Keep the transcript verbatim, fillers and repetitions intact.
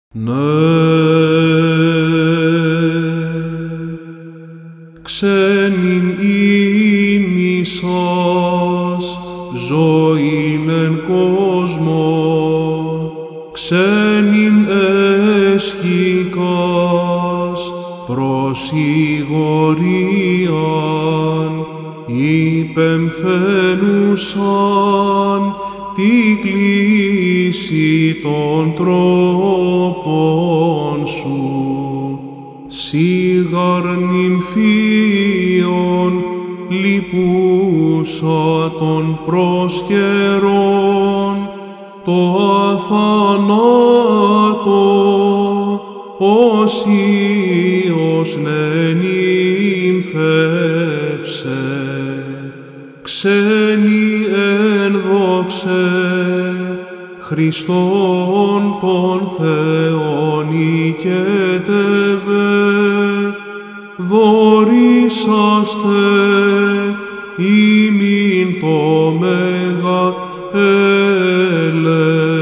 Ναι, ξένην ίνι σας ζωήν εν κόσμο, ξένην έσχικας προσηγορίαν, υπεμφαίνουσαν τη κλίση των τρόπων σου, σίγαρ νυμφίων λυπούσα των προσκαιρών, το αθανάτω ως Υιός νενυμφεύσε, ξένοι εν δόξε Χριστόν τον Θεόν οικέτευε, δωρήσαστε ημίν το μέγα έλεος.